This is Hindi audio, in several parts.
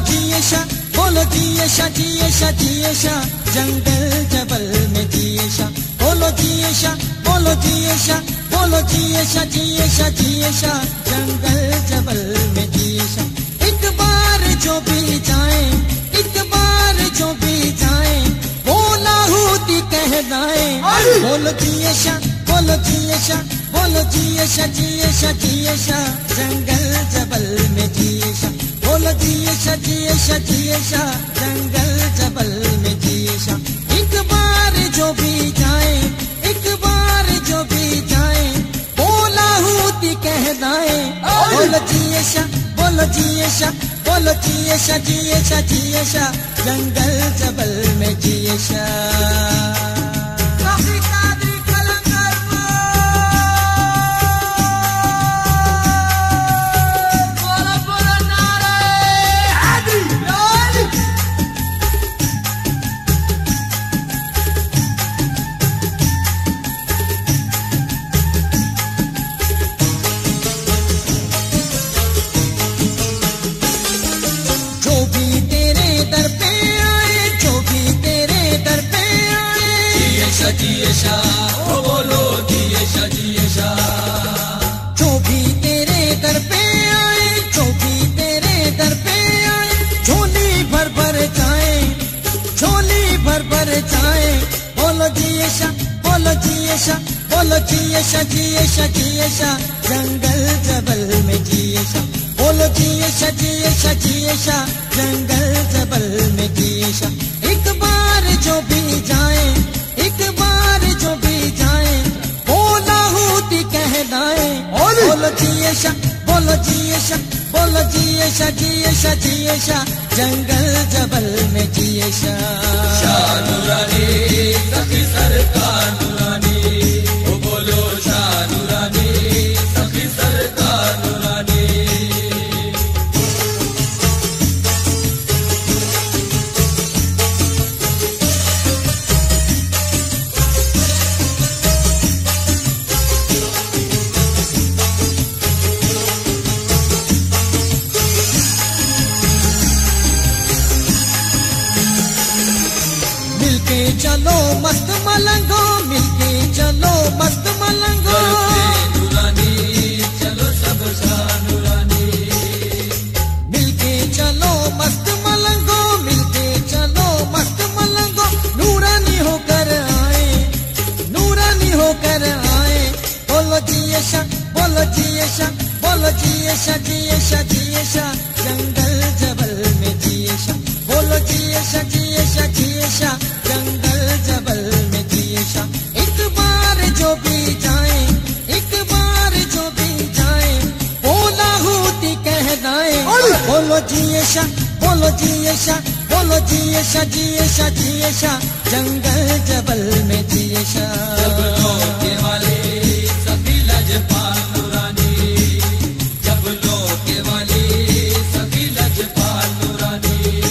जिये शाह, बोलो जिये शाह, जिये शाह, जिये शाह, जंगल जबल में जिये शाह। बोलो जिये शाह, बोलो जिये शाह, बोलो जिये शाह, जिये शाह, जिये शाह, जंगल जबल में जिये शाह। एक बार जो भी जाए, एक बार जो भी जाए, वो लाहौती कहलाए। बोलो जिये शाह, बोलो जिये शाह, बोलो जिये शाह, जिये शाह, जिये शाह, जंगल जबल में जिये शाह। बोलो जिये शाह, जिये शाह, जिये शाह, जंगल जबल में जिये शाह। एक बार जो भी जाए, एक बार जो भी जाए, वो लाहौती कहलाए। बोलो जिये शाह, बोलो जिये शाह, बोलो जिये शाह, जिये शाह, जिये शाह, जंगल जबल में जिये शाह। जिये शाह, ओ बोलो जिये शाह, जिये शाह। जो भी तेरे दर पे आए, जो भी तेरे दर पे आए, झोली भर भर जाए, झोली भर भर जाए। बोलो जिये शाह, बोलो जिये शाह, बोलो जिये शाह, जिये शाह, जिये शाह, जंगल जबल में जिये शाह। बोलो जिये शाह, जिये शाह, जिये शाह, जंगल जबल में जिये शाह। एक बार जो भी जाए, एक बार जो भी जाए, वो लाहौती कहलाए। बोलो जिये शाह, बोलो जिये शाह, बोलो जिये शाह, जिये शाह, जिये शाह, जंगल जबल में जिये शाह। शाह नूरानी सखी सरकार नूरानी, ओ बोलो शाह नूरानी सखी सरकार नूरानी। मिलके चलो मस्त मलंगो, मिलके चलो मस्त मलंगो। नूरानी चलो सब शाह नूरानी। मिलके चलो मस्त मलंगो, मिलके चलो मस्त मलंगो। नूरानी होकर आए, नूरानी होकर आए। बोलो जिये शाह, बोलो जिये शाह, बोलो जिये शाह, जिये शाह, जिये शाह, जंगल जबल में जिये शाह। बोलो जिये शाह, जिये शाह, जिये शाह, जंगल जबल में जिये शाह। एक बार जो भी जाए, एक बार जो भी जाए, वो लाहौती कहलाए। बोलो जिये शाह, बोलो जिये शाह, बोलो जिये शाह, जिये शाह, जिये शाह, जंगल जबल में जिये शाह। जब लोके वाले सभी लजपाल नूरानी, जब लोके वाले सभी लजपाल नूरानी।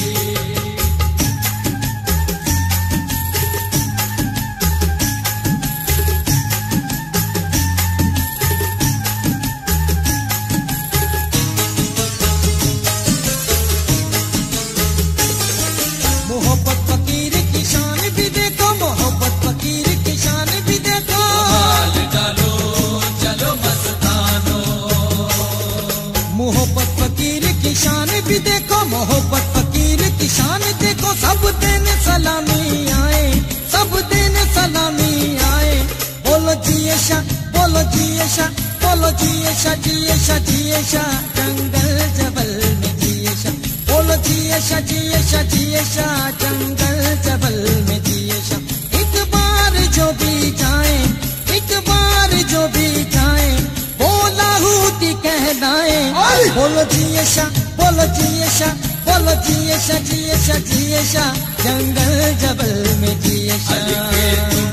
मोहब्बत फकीर की शान भी देखो, मोहब्बत फकीर की शान भी देखो। माल डालो चलो मस्तानो, मोहब्बत फकीर की शान भी देखो, मोहब्बत फकीर की शान देखो। सब दिन सलामी आए, सब दिन सलामी आए। बोलो जिये शाह, बोलो जिये शाह, बोलो जिये शाह, जिये शाह, जिये शाह, जंगल जबल में जिये शाह। बोलो जिये शाह, जिये शाह, जिये शाह, जंगल जबल में जिये शाह। एक बार जो भी जाए, एक बार जो भी जाए, वो लाहौती कहलाए। बोलो जिये शाह, बोलो जिये शाह, बोलो जिये शाह, जिये शाह, जिये शाह, जंगल जबल में जिये शाह।